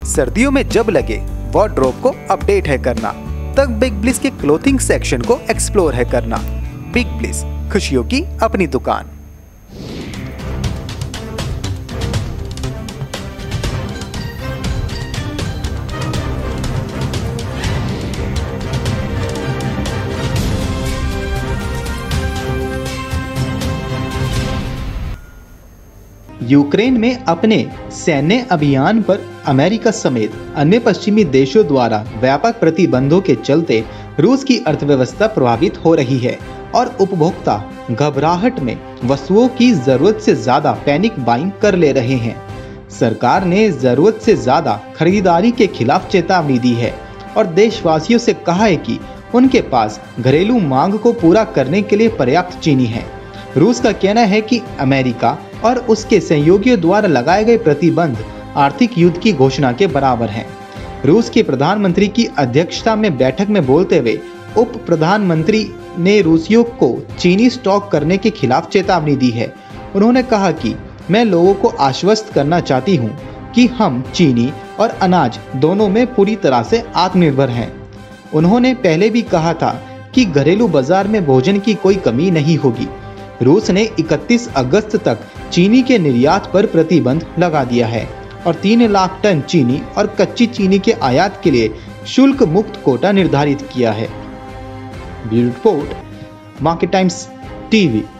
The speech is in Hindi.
सर्दियों में जब लगे वार्डरोब को अपडेट है करना, तब बिग ब्लिस के क्लोथिंग सेक्शन को एक्सप्लोर है करना। बिग ब्लिस, खुशियों की अपनी दुकान। यूक्रेन में अपने सैन्य अभियान पर अमेरिका समेत अन्य पश्चिमी देशों द्वारा व्यापक प्रतिबंधों के चलते रूस की अर्थव्यवस्था प्रभावित हो रही है और उपभोक्ता घबराहट में वस्तुओं की जरूरत से ज्यादा पैनिक बाइंग कर ले रहे हैं। सरकार ने जरूरत से ज्यादा खरीदारी के खिलाफ चेतावनी दी है और देशवासियों से कहा है कि उनके पास घरेलू मांग को पूरा करने के लिए पर्याप्त चीनी है। रूस का कहना है कि अमेरिका और उसके सहयोगियों द्वारा लगाए गए प्रतिबंध आर्थिक युद्ध की घोषणा के बराबर हैं। रूस के प्रधानमंत्री की अध्यक्षता में बैठक में बोलते हुए उप प्रधानमंत्री ने रूसियों को चीनी स्टॉक करने के खिलाफ चेतावनी दी है। उन्होंने कहा कि मैं लोगों को आश्वस्त करना चाहती हूं कि हम चीनी और अनाज दोनों में पूरी तरह से आत्मनिर्भर हैं। उन्होंने पहले भी कहा था कि घरेलू बाजार में भोजन की कोई कमी नहीं होगी। रूस ने 31 अगस्त तक चीनी के निर्यात पर प्रतिबंध लगा दिया है और 3 लाख टन चीनी और कच्ची चीनी के आयात के लिए शुल्क मुक्त कोटा निर्धारित किया है। Bureau report, Market Times TV.